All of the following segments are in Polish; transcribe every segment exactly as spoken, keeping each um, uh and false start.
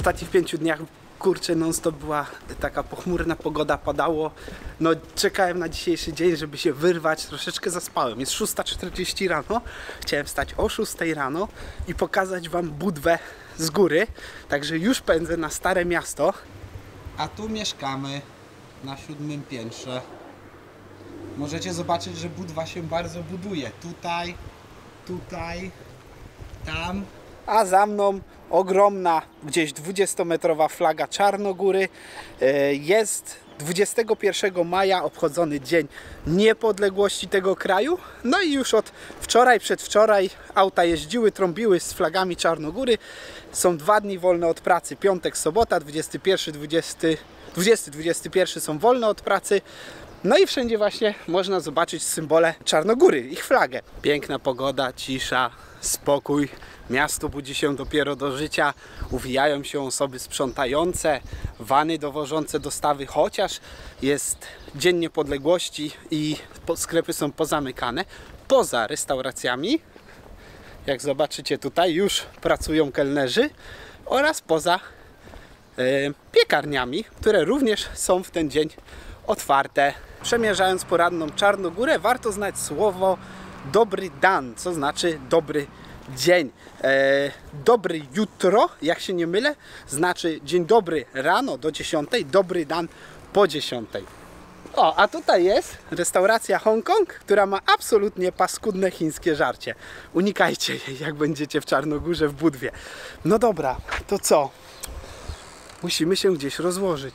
ostatnich pięciu dniach, kurczę, non stop była taka pochmurna pogoda, padało. No czekałem na dzisiejszy dzień, żeby się wyrwać, troszeczkę zaspałem. Jest szósta czterdzieści rano, chciałem wstać o szóstej rano i pokazać wam Budwę z góry. Także już pędzę na Stare Miasto. A tu mieszkamy na siódmym piętrze. Możecie zobaczyć, że Budwa się bardzo buduje. Tutaj, tutaj, tam. A za mną ogromna, gdzieś dwudziestometrowa flaga Czarnogóry. Jest dwudziestego pierwszego maja obchodzony Dzień Niepodległości tego kraju. No i już od wczoraj, przedwczoraj auta jeździły, trąbiły z flagami Czarnogóry. Są dwa dni wolne od pracy, piątek, sobota, dwudziesty pierwszy, dwudziesty, dwudziesty, dwudziesty pierwszy są wolne od pracy. No i wszędzie właśnie można zobaczyć symbole Czarnogóry, ich flagę. Piękna pogoda, cisza, spokój. Miasto budzi się dopiero do życia. Uwijają się osoby sprzątające, wany dowożące dostawy, chociaż jest Dzień Niepodległości i sklepy są pozamykane. Poza restauracjami, jak zobaczycie tutaj, już pracują kelnerzy oraz poza e, piekarniami, które również są w ten dzień otwarte. Przemierzając poranną Czarnogórę, warto znać słowo dobry dan, co znaczy dobry dzień. E, dobry jutro, jak się nie mylę, znaczy dzień dobry rano do dziesiątej, dobry dan po dziesiątej. O, a tutaj jest restauracja Hongkong, która ma absolutnie paskudne chińskie żarcie. Unikajcie jej, jak będziecie w Czarnogórze, w Budwie. No dobra, to co? Musimy się gdzieś rozłożyć.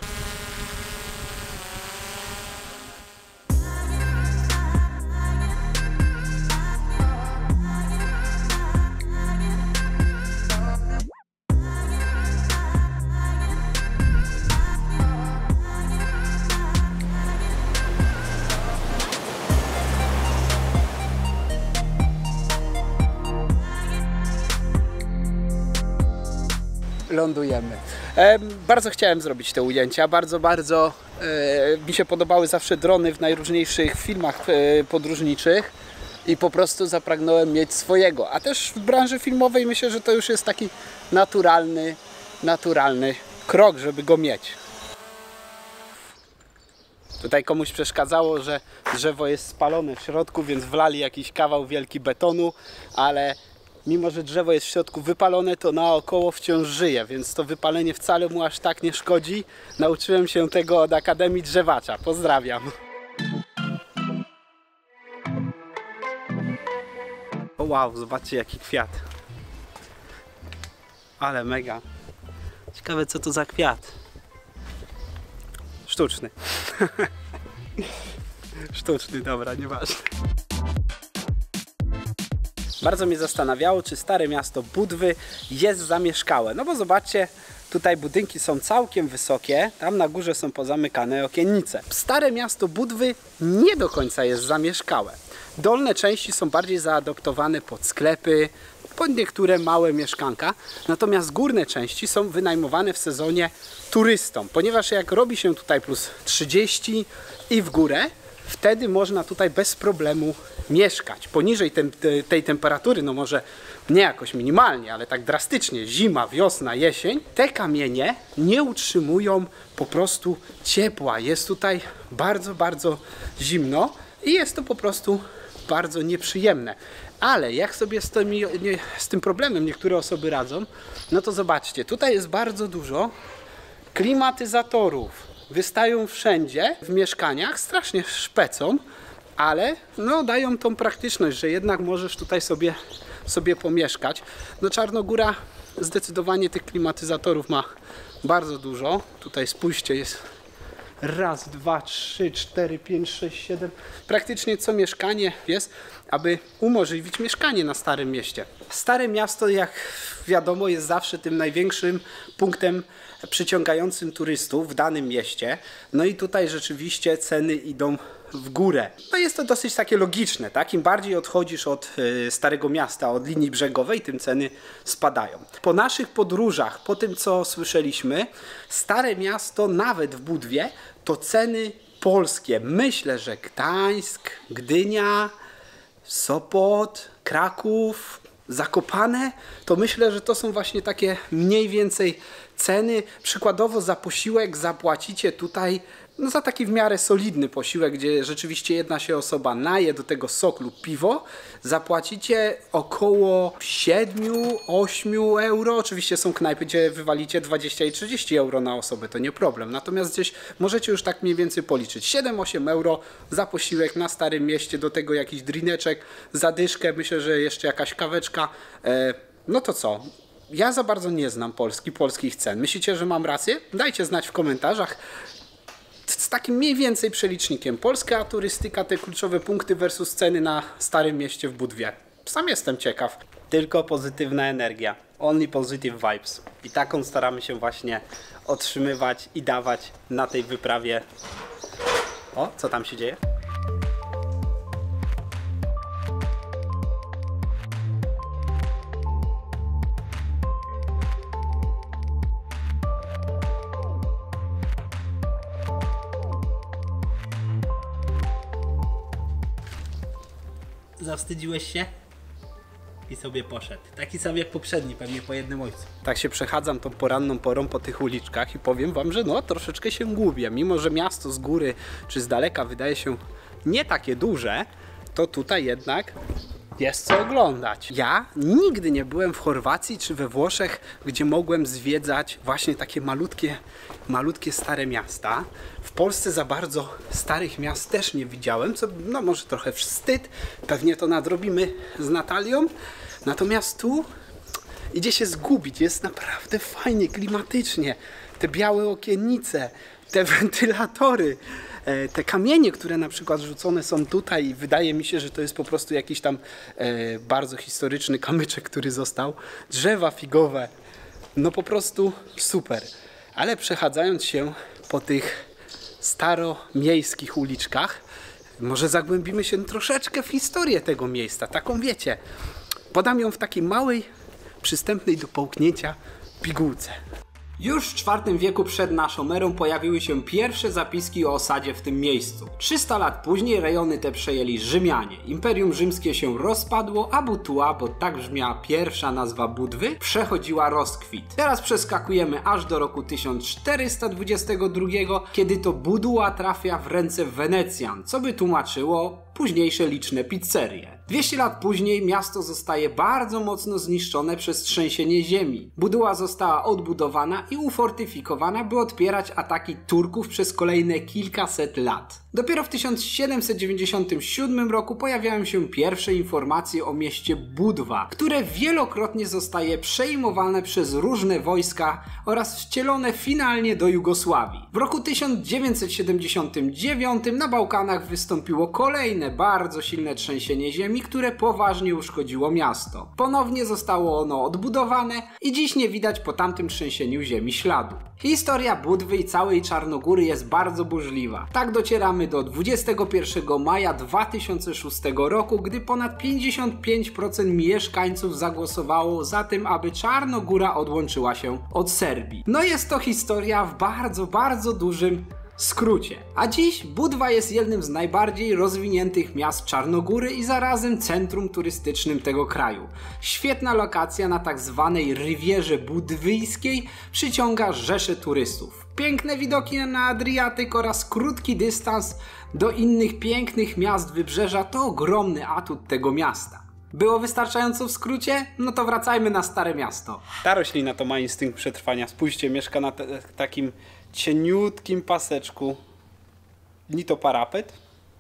Lądujemy. E, bardzo chciałem zrobić te ujęcia, bardzo, bardzo e, mi się podobały zawsze drony w najróżniejszych filmach e, podróżniczych i po prostu zapragnąłem mieć swojego, a też w branży filmowej myślę, że to już jest taki naturalny, naturalny krok, żeby go mieć. Tutaj komuś przeszkadzało, że drzewo jest spalone w środku, więc wlali jakiś kawał wielki betonu, ale mimo że drzewo jest w środku wypalone, to naokoło wciąż żyje, więc to wypalenie wcale mu aż tak nie szkodzi. Nauczyłem się tego od Akademii Drzewacza. Pozdrawiam. O wow, zobaczcie jaki kwiat. Ale mega. Ciekawe co to za kwiat. Sztuczny. Sztuczny, dobra, nieważne. Bardzo mnie zastanawiało, czy Stare Miasto Budwy jest zamieszkałe. No bo zobaczcie, tutaj budynki są całkiem wysokie, tam na górze są pozamykane okiennice. Stare Miasto Budwy nie do końca jest zamieszkałe. Dolne części są bardziej zaadoptowane pod sklepy, pod niektóre małe mieszkanka, natomiast górne części są wynajmowane w sezonie turystom, ponieważ jak robi się tutaj plus trzydzieści i w górę, wtedy można tutaj bez problemu mieszkać. Poniżej tem, te, tej temperatury, no może nie jakoś minimalnie, ale tak drastycznie, zima, wiosna, jesień, te kamienie nie utrzymują po prostu ciepła. Jest tutaj bardzo, bardzo zimno i jest to po prostu bardzo nieprzyjemne. Ale jak sobie z, tymi, nie, z tym problemem niektóre osoby radzą, no to zobaczcie, tutaj jest bardzo dużo klimatyzatorów. Wystają wszędzie w mieszkaniach, strasznie szpecą, ale no, dają tą praktyczność, że jednak możesz tutaj sobie, sobie pomieszkać. No Czarnogóra zdecydowanie tych klimatyzatorów ma bardzo dużo. Tutaj spójrzcie, jest raz, dwa, trzy, cztery, pięć, sześć, siedem. Praktycznie co mieszkanie jest, aby umożliwić mieszkanie na Starym Mieście. Stare Miasto, jak wiadomo, jest zawsze tym największym punktem przyciągającym turystów w danym mieście. No i tutaj rzeczywiście ceny idą w górę. No jest to dosyć takie logiczne, tak? Im bardziej odchodzisz od y, Starego Miasta, od linii brzegowej, tym ceny spadają. Po naszych podróżach, po tym co słyszeliśmy, Stare Miasto nawet w Budwie to ceny polskie. Myślę, że Gdańsk, Gdynia, Sopot, Kraków, Zakopane, to myślę, że to są właśnie takie mniej więcej ceny. Przykładowo za posiłek zapłacicie tutaj no za taki w miarę solidny posiłek, gdzie rzeczywiście jedna się osoba naje, do tego sok lub piwo, zapłacicie około siedem do ośmiu euro. Oczywiście są knajpy, gdzie wywalicie dwadzieścia i trzydzieści euro na osobę, to nie problem. Natomiast gdzieś możecie już tak mniej więcej policzyć. siedem do ośmiu euro za posiłek na Starym Mieście, do tego jakiś drineczek, zadyszkę, myślę, że jeszcze jakaś kaweczka. E, no to co? Ja za bardzo nie znam Polski, polskich cen. Myślicie, że mam rację? Dajcie znać w komentarzach. Z takim mniej więcej przelicznikiem. Polska turystyka, te kluczowe punkty versus ceny na Starym Mieście w Budwie. Sam jestem ciekaw. Tylko pozytywna energia. Only positive vibes. I taką staramy się właśnie otrzymywać i dawać na tej wyprawie. O, co tam się dzieje? Zawstydziłeś się? I sobie poszedł. Taki sam jak poprzedni, pewnie po jednym ojcu. Tak się przechadzam tą poranną porą po tych uliczkach i powiem wam, że no troszeczkę się gubię. Mimo że miasto z góry czy z daleka wydaje się nie takie duże, to tutaj jednak jest co oglądać. Ja nigdy nie byłem w Chorwacji czy we Włoszech, gdzie mogłem zwiedzać właśnie takie malutkie, malutkie stare miasta. W Polsce za bardzo starych miast też nie widziałem, co no może trochę wstyd. Pewnie to nadrobimy z Natalią. Natomiast tu idzie się zgubić. Jest naprawdę fajnie, klimatycznie. Te białe okiennice, te wentylatory, te kamienie, które na przykład rzucone są tutaj, wydaje mi się, że to jest po prostu jakiś tam e, bardzo historyczny kamyczek, który został. Drzewa figowe, no po prostu super. Ale przechadzając się po tych staromiejskich uliczkach, może zagłębimy się troszeczkę w historię tego miejsca. Taką wiecie, podam ją w takiej małej, przystępnej do połknięcia pigułce. Już w czwartym wieku przed naszą erą pojawiły się pierwsze zapiski o osadzie w tym miejscu. trzysta lat później rejony te przejęli Rzymianie. Imperium Rzymskie się rozpadło, a Butua, bo tak brzmiała pierwsza nazwa Budwy, przechodziła rozkwit. Teraz przeskakujemy aż do roku tysiąc czterysta dwudziestego drugiego, kiedy to Budua trafia w ręce Wenecjan, co by tłumaczyło późniejsze liczne pizzerie. dwieście lat później miasto zostaje bardzo mocno zniszczone przez trzęsienie ziemi. Buduła została odbudowana i ufortyfikowana, by odpierać ataki Turków przez kolejne kilkaset lat. Dopiero w tysiąc siedemset dziewięćdziesiątym siódmym roku pojawiają się pierwsze informacje o mieście Budwa, które wielokrotnie zostaje przejmowane przez różne wojska oraz wcielone finalnie do Jugosławii. W roku tysiąc dziewięćset siedemdziesiątym dziewiątym na Bałkanach wystąpiło kolejne bardzo silne trzęsienie ziemi, które poważnie uszkodziło miasto. Ponownie zostało ono odbudowane i dziś nie widać po tamtym trzęsieniu ziemi śladu. Historia Budwy i całej Czarnogóry jest bardzo burzliwa. Tak docieramy do dwudziestego pierwszego maja dwa tysiące szóstego roku, gdy ponad pięćdziesiąt pięć procent mieszkańców zagłosowało za tym, aby Czarnogóra odłączyła się od Serbii. No jest to historia w bardzo, bardzo dużym skrócie. A dziś Budwa jest jednym z najbardziej rozwiniętych miast Czarnogóry i zarazem centrum turystycznym tego kraju. Świetna lokacja na tak zwanej Rywierze Budwyjskiej przyciąga rzesze turystów. Piękne widoki na Adriatyk oraz krótki dystans do innych pięknych miast wybrzeża to ogromny atut tego miasta. Było wystarczająco w skrócie? No to wracajmy na Stare Miasto. Ta roślina to ma instynkt przetrwania. Spójrzcie, mieszka na te, takim cieniutkim paseczku. Ni to parapet,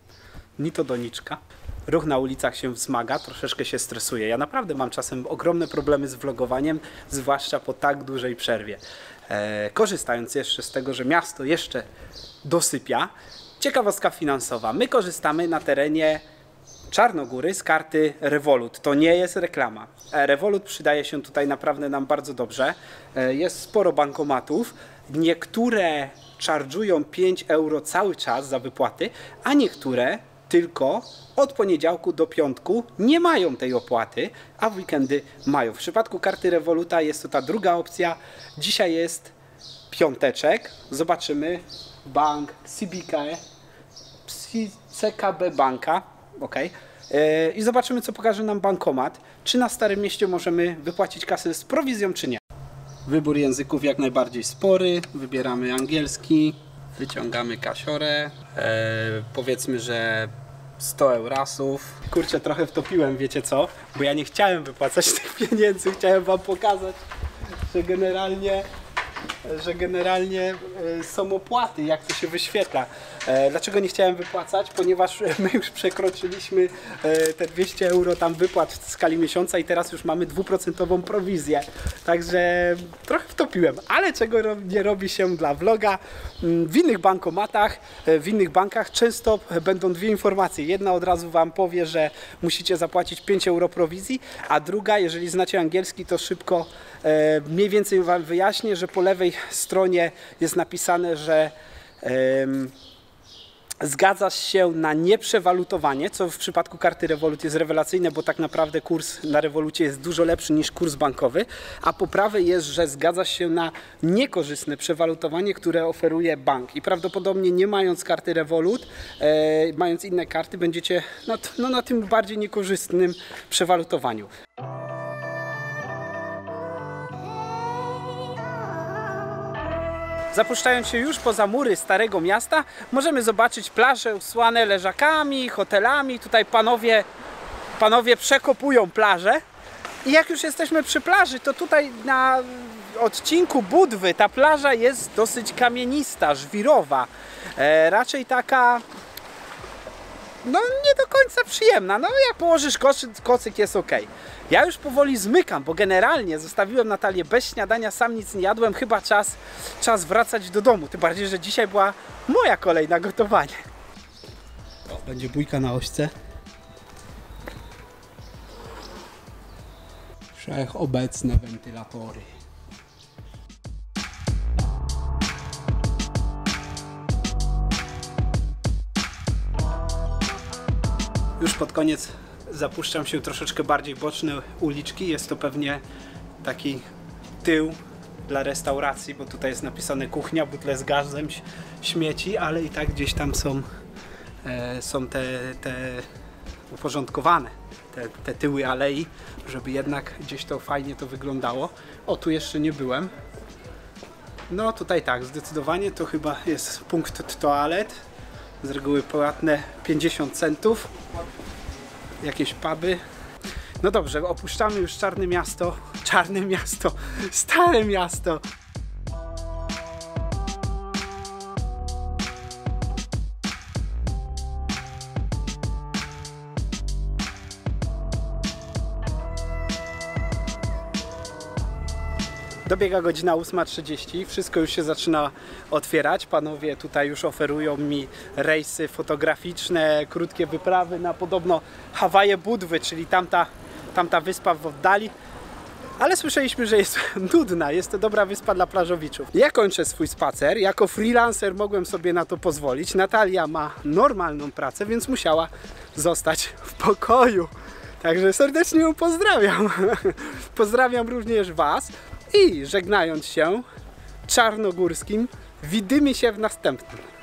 ni to doniczka. Ruch na ulicach się wzmaga, troszeczkę się stresuje. Ja naprawdę mam czasem ogromne problemy z vlogowaniem, zwłaszcza po tak dużej przerwie. E, korzystając jeszcze z tego, że miasto jeszcze dosypia, ciekawostka finansowa. My korzystamy na terenie Czarnogóry z karty Revolut. To nie jest reklama. Revolut przydaje się tutaj naprawdę nam bardzo dobrze. Jest sporo bankomatów. Niektóre charge'ują pięć euro cały czas za wypłaty, a niektóre tylko od poniedziałku do piątku nie mają tej opłaty, a w weekendy mają. W przypadku karty Revoluta jest to ta druga opcja. Dzisiaj jest piąteczek. Zobaczymy. Bank C B K, C K B Banka. Ok. yy, i zobaczymy, co pokaże nam bankomat. Czy na Starym Mieście możemy wypłacić kasę z prowizją, czy nie. Wybór języków jak najbardziej spory. Wybieramy angielski, wyciągamy kasiorę, yy, powiedzmy, że sto eurasów. Kurczę, trochę wtopiłem, wiecie co? Bo ja nie chciałem wypłacać tych pieniędzy, chciałem wam pokazać, że generalnie że generalnie są opłaty, jak to się wyświetla. Dlaczego nie chciałem wypłacać? Ponieważ my już przekroczyliśmy te dwieście euro tam wypłat w skali miesiąca i teraz już mamy dwuprocentową prowizję. Także trochę wtopiłem, ale czego nie robi się dla vloga. W innych bankomatach, w innych bankach często będą dwie informacje. Jedna od razu wam powie, że musicie zapłacić pięć euro prowizji, a druga, jeżeli znacie angielski, to szybko e, mniej więcej wam wyjaśnię, że po lewej stronie jest napisane, że e, zgadzasz się na nieprzewalutowanie, co w przypadku karty Revolut jest rewelacyjne, bo tak naprawdę kurs na Revolucie jest dużo lepszy niż kurs bankowy, a po prawej jest, że zgadzasz się na niekorzystne przewalutowanie, które oferuje bank i prawdopodobnie nie mając karty Revolut, e, mając inne karty, będziecie no, no, na tym bardziej niekorzystnym przewalutowaniu. Zapuszczając się już poza mury Starego Miasta, możemy zobaczyć plaże usłane leżakami, hotelami. Tutaj panowie, panowie przekopują plażę. I jak już jesteśmy przy plaży, to tutaj na odcinku Budwy ta plaża jest dosyć kamienista, żwirowa. E, raczej taka, no nie do końca przyjemna. No jak położysz kocyk, kocyk jest ok. Ja już powoli zmykam, bo generalnie zostawiłem Natalię bez śniadania, sam nic nie jadłem, chyba czas, czas wracać do domu. Tym bardziej, że dzisiaj była moja kolej na gotowanie. O, będzie bójka na ośce. Wszechobecne wentylatory. Już pod koniec zapuszczam się troszeczkę bardziej boczne uliczki. Jest to pewnie taki tył dla restauracji, bo tutaj jest napisane kuchnia, butle z gazem, śmieci, ale i tak gdzieś tam są, e, są te, te uporządkowane, te, te tyły alei, żeby jednak gdzieś to fajnie to wyglądało. O, tu jeszcze nie byłem. No tutaj tak, zdecydowanie to chyba jest punkt toalet. Z reguły płatne pięćdziesiąt centów. Jakieś puby. No dobrze, opuszczamy już Czarne Miasto. Czarne Miasto, Stare Miasto. Dobiega godzina ósma trzydzieści, wszystko już się zaczyna otwierać. Panowie tutaj już oferują mi rejsy fotograficzne, krótkie wyprawy na podobno Hawaje Budwy, czyli tamta, tamta wyspa w oddali. Ale słyszeliśmy, że jest nudna, jest to dobra wyspa dla plażowiczów. Ja kończę swój spacer, jako freelancer mogłem sobie na to pozwolić. Natalia ma normalną pracę, więc musiała zostać w pokoju. Także serdecznie ją pozdrawiam. Pozdrawiam również Was. I żegnając się czarnogórskim, widzimy się w następnym.